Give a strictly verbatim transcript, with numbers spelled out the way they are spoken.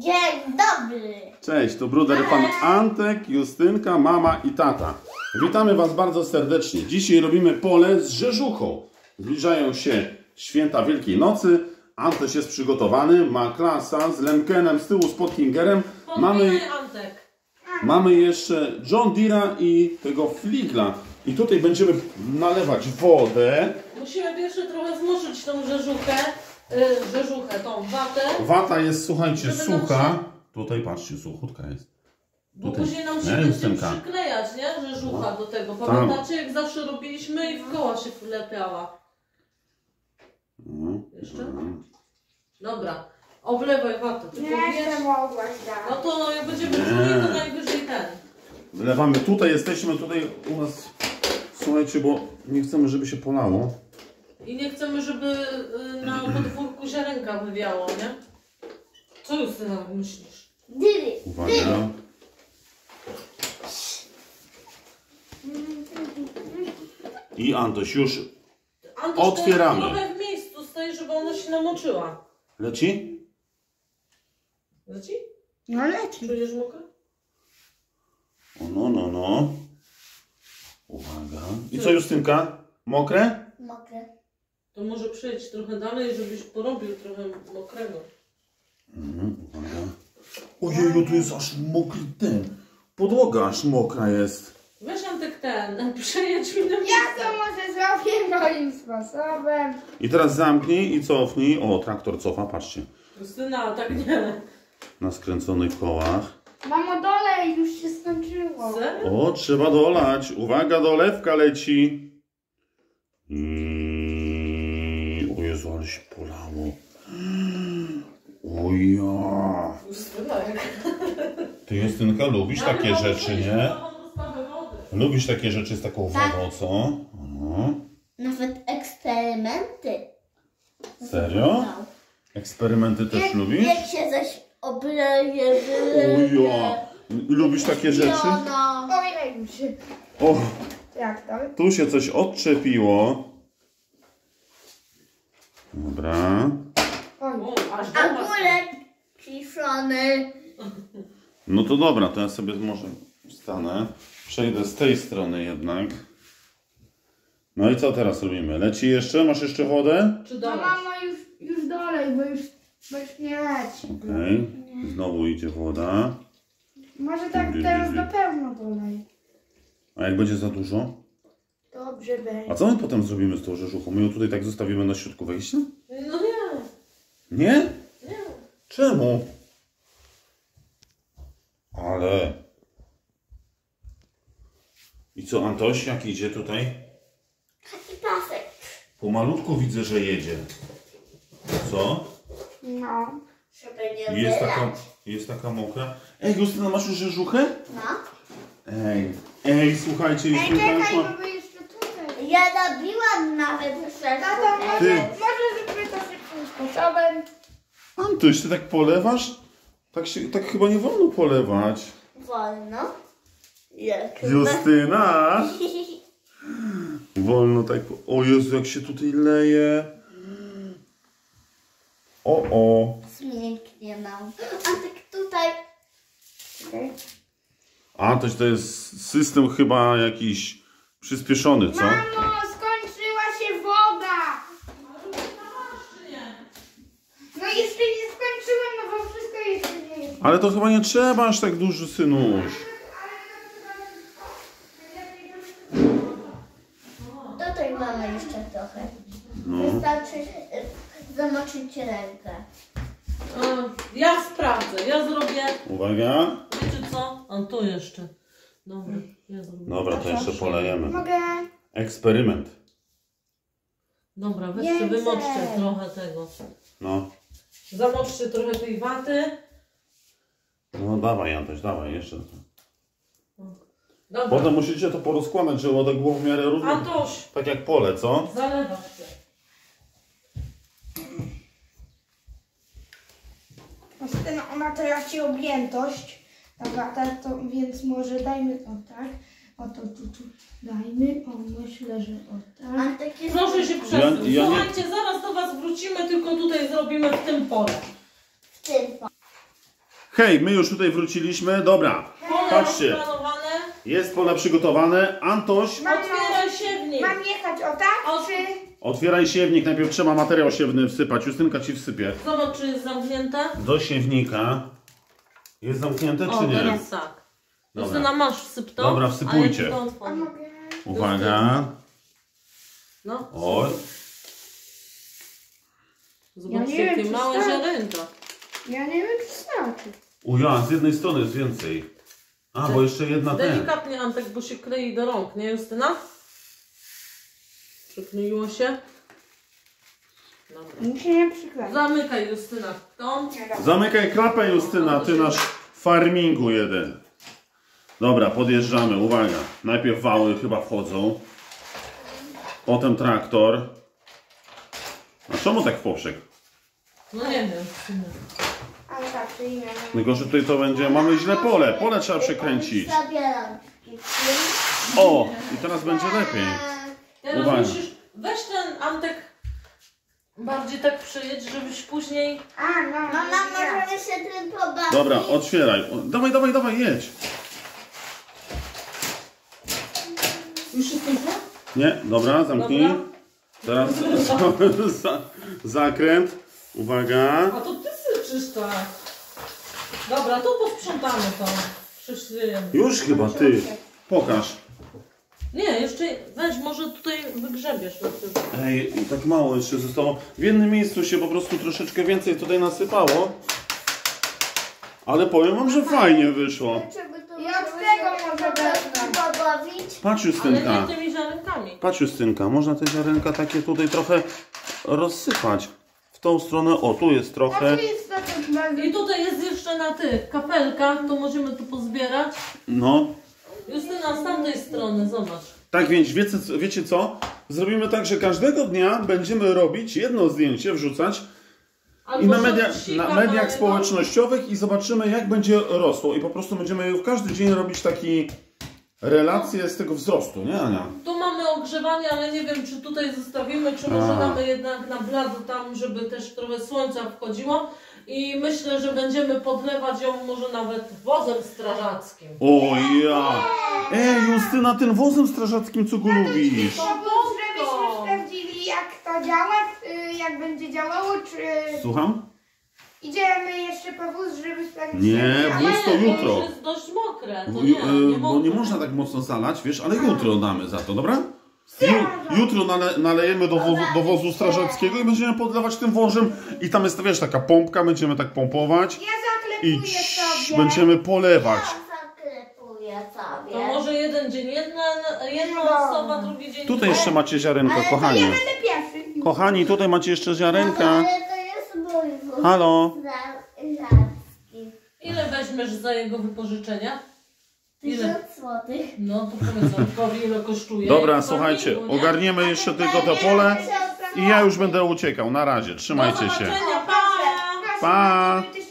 Dzień dobry. Cześć, to bruder pan Antek, Justynka, mama i tata. Witamy was bardzo serdecznie. Dzisiaj robimy pole z rzeżuchą. Zbliżają się święta Wielkiej Nocy. Antek jest przygotowany, ma klasa z Lemkenem z tyłu, z Pottingerem. Mamy, mamy jeszcze John Deere'a i tego Fligla. I tutaj będziemy nalewać wodę. Musimy pierwsze trochę zmoczyć tą rzeżuchę, yy, rzeżuchę, tą watę. Wata jest, słuchajcie, sucha. Tutaj patrzcie, suchutka jest. Bo Tutaj. później nam się Nie, będzie Justynka. przyklejać, nie? Rzeżucha do tego. Pamiętacie, jak zawsze robiliśmy i w koła się wlepiała. Jeszcze? Dobra. Oblewaj watę. Tylko Nie, wiesz, mogłaś dać. no to no, jak będziemy czuli, to najwyżej ten. Wlewamy, tutaj jesteśmy, tutaj u nas, słuchajcie, bo nie chcemy, żeby się polało. I nie chcemy, żeby y, na podwórku ziarenka wywiało, nie? Co już ty nawet myślisz? Dyry. Uwaga. I Antoś, już Antoś, otwieramy. trochę w miejscu stoi, żeby ona się namoczyła. Leci? Leci? No leci. Czujesz mokre? O, no, no, no. Uwaga. I co, Justynka? Mokre? Mokre. To może przejdź trochę dalej, żebyś porobił trochę mokrego. Mhm, uwaga. Ojeju, tu jest aż mokry ten. Podłoga aż mokra jest. Weź Antek ten, przejedź mi na Ja to może zrobię moim sposobem. I teraz zamknij i cofnij. O, traktor cofa, patrzcie. Justyna, tak nie. Na skręconych kołach. Mamo, dolej, już się skończyło. Serio? O, trzeba dolać. Uwaga, dolewka leci. I... O Jezu, ale się polało. O ja. Justyna, jak... Ty, Justynka, lubisz takie rzeczy, nie? Lubisz takie rzeczy z taką Tak. wodą, co? O. Nawet eksperymenty. Serio? No. Eksperymenty też Jak, lubisz? jak się zaś obleje, O wyleje. ja. Lubisz takie rzeczy? No. Ojej, się. O, Jak to? tu się coś odczepiło. Dobra. Oj. O, aż do was. Agurek kiszony. No to dobra, to ja sobie może wstanę. Przejdę z tej strony jednak. No i co teraz robimy? Leci jeszcze? Masz jeszcze wodę? Czy No dalej? mamo, już, już dolej, bo już, bo już nie leci. Okej. Okay. Znowu idzie woda. Może tak teraz do pełna dolej. A jak będzie za dużo? Dobrze będzie. A co my potem zrobimy z tą rzeżuchą? My ją tutaj tak zostawimy na środku wejścia? No nie. Nie? Nie. Czemu? Ale... I co, Antoś, jak idzie tutaj? Taki pasek. Pomalutku widzę, że jedzie. Co? No. Żeby nie Jest wylać. taka, jest taka mokra. Ej, Justyna, masz już rzeżuchę? No. Ej, ej, słuchajcie, Ej, Justynka czekaj, już ma... żeby jeszcze tutaj. Ja robiłam nawet Tato, szerzej. może, Ty. może zróbmy to szybkim sposobem. Antoś, ty tak polewasz? Tak, się, tak chyba nie wolno polewać. Wolno. Jak Justyna! Wolno tak... O Jezu, jak się tutaj leje. O, o. Zmięknie nam. A tak tutaj. Okay. Antoś, to jest system chyba jakiś przyspieszony, co? Mamo, skończyła się woda. No jeszcze nie skończyłem, no bo wszystko jeszcze nie jest. Ale to chyba nie trzeba aż tak dużo, synuś. Tutaj mamy jeszcze trochę. No. Wystarczy y, zamoczyć rękę. A, ja sprawdzę, ja zrobię. Uwaga. Wiecie co? A tu jeszcze. Dobra, ja zrobię. Dobra, to jeszcze polejemy. Mogę? Eksperyment. Dobra, weźcie, Więcej. wymoczcie trochę tego. No. Zamoczcie trochę tej waty. No dawaj, Antoś, dawaj, jeszcze. Dobra. Potem musicie to porozkładać, żeby tak było w miarę równo. Antoś, Tak jak pole, co? zalewasz się. Justyna, ona traci objętość. Ta wata, to więc może dajmy o tak. Oto tu, tu dajmy. O, myślę, że o tak. A takie Proszę się przesunąć. Ja- ja nie- Słuchajcie, zaraz do was wrócimy, tylko tutaj zrobimy w tym pole. w tym. Hej, my już tutaj wróciliśmy. Dobra, Pole patrzcie. rozplanowane. Jest pole przygotowane. Antoś, Otwieraj siewnik. Mam jechać o tak, O- czy... otwieraj siewnik. Najpierw trzeba materiał siewny wsypać. Justynka ci wsypie. Zobacz, czy jest zamknięte. Do siewnika. Jest zamknięte O, czy nie? teraz tak. Dobra. Justyna, masz wsyp to. Dobra, a ja wsypujcie. ci to A otworzę. mogę... Uwaga. No. Oj. Zobaczcie, Ja nie wiem, jakie czy małe starczy. ziarenka. Ja nie wiem, czy starczy. Uja, z jednej strony jest więcej. A, bo jeszcze jedna ten. Delikatnie, Antek, bo się klei do rąk, nie Justyna? Przykleiło się. Dobra. Mi się nie przyklei. Zamykaj, Justyna. Tą. Zamykaj klapę, Justyna, ty nasz farmingu jeden. Dobra, podjeżdżamy, uwaga. Najpierw wały chyba wchodzą. Potem traktor. A czemu tak w poprzek? No nie wiem. Ale tak, to imię. Tylko, że tutaj to będzie, mamy źle pole. Pole trzeba przekręcić. Zabieram. O, i teraz będzie lepiej. Teraz Uwaga. musisz, weź ten Antek bardziej tak przejedź, żebyś później... A, no, Mama, ja. możemy się tym pobawić. Dobra, otwieraj. O, dawaj, dawaj, dawaj, jedź. Już jesteśmy? Nie, dobra, zamknij. Dobra. Teraz za, zakręt. Uwaga. A to ty syczysz tak. Dobra, to posprzątamy to. Przyszyjemy. Już chyba, ty. Pokaż. Nie, jeszcze weź, może tutaj wygrzebiesz. Ej, tak mało jeszcze zostało. W jednym miejscu się po prostu troszeczkę więcej tutaj nasypało. Ale powiem wam, że fajnie wyszło. I od tego może wezmę. pobawić. Patrz, Ale Justynka. nie tymi ziarenkami. Patrz, Justynka. Można te ziarenka takie tutaj trochę rozsypać. W tą stronę. O, tu jest A trochę. tu jest taki dla... I tutaj jest jeszcze na tych kapelkach, to możemy tu pozbierać. No. Justyna, z tamtej strony, zobacz. Tak więc wiecie, wiecie co? Zrobimy tak, że każdego dnia będziemy robić jedno zdjęcie, wrzucać i na, media, na mediach społecznościowych i zobaczymy, jak będzie rosło. I po prostu będziemy w każdy dzień robić taki relację z tego wzrostu, nie, Ania? Tu mamy ogrzewanie, ale nie wiem, czy tutaj zostawimy, czy może A. damy jednak na blado tam, żeby też trochę słońca wchodziło. I myślę, że będziemy podlewać ją może nawet wozem strażackim. O ja! Ej, Justyna, ten wozem strażackim, co go lubisz? To był, żebyśmy sprawdzili, jak to działa, y, jak będzie działało, czy... Słucham? Idziemy jeszcze po wóz, żeby sprawdzić... Nie, jak- wóz to bo jutro. już jest dość mokre, to Bo, nie, e, nie bo nie mokre. można tak mocno zalać, wiesz, ale jutro damy za to, dobra? Ju, jutro nale, nalejemy do wozu, do wozu strażackiego i będziemy podlewać tym wążem i tam jest, wiesz, taka pompka, będziemy tak pompować Ja i zaklepuję cii, sobie. będziemy polewać. Zaklepuję To sobie. może jeden dzień jedna, jedna No. osoba, drugi dzień Tutaj druga. jeszcze macie ziarenko, Ale to kochani. Ja będę pierwszy. Kochani, tutaj macie jeszcze Mama, ziarenka. ale to jest mój wóz. Halo? Strażacki. Ile weźmiesz za jego wypożyczenia? Ile? Tysiąc złotych. No to powiedz Antowi, ile kosztuje. Dobra, Jak słuchajcie, farmingu, nie? ogarniemy jeszcze tylko to pole i ja już będę uciekał. Na razie, Do trzymajcie się. zobaczenia, pa! Pa! Proszę,